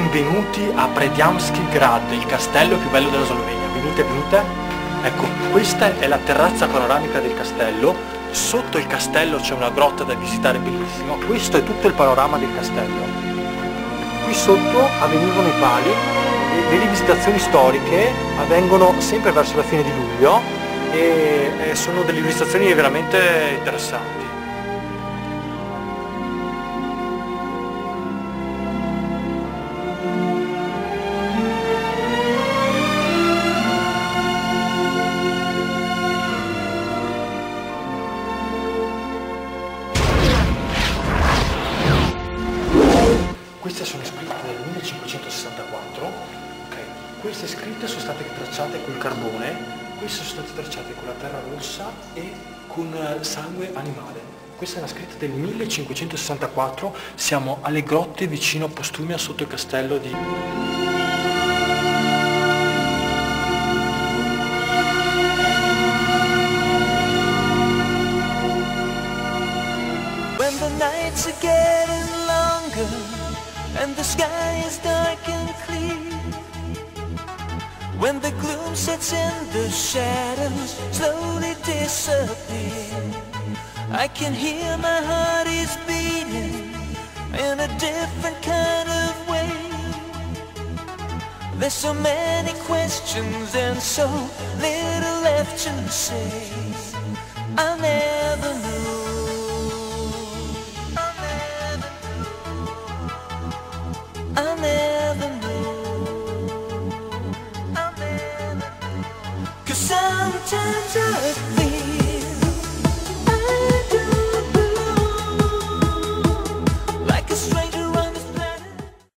Benvenuti a Predjamski grad, il castello più bello della Slovenia. Venite, venite. Ecco, questa è la terrazza panoramica del castello. Sotto il castello c'è una grotta da visitare bellissima. Questo è tutto il panorama del castello. Qui sotto avvenivano i pali e le rivisitazioni storiche avvengono sempre verso la fine di luglio e sono delle rivisitazioni veramente interessanti. Queste sono scritte nel 1564, okay. Queste scritte sono state tracciate col carbone, queste sono state tracciate con la terra rossa e con sangue animale. Questa è una scritta del 1564, siamo alle grotte vicino a Postojna sotto il castello di... When the nights are getting longer and the sky is dark and clear, when the gloom sets in, the shadows slowly disappear, I can hear my heart is beating in a different kind of way. There's so many questions and so little left to say. I'll never know. I'll never know. I'll never know. 'Cause sometimes I feel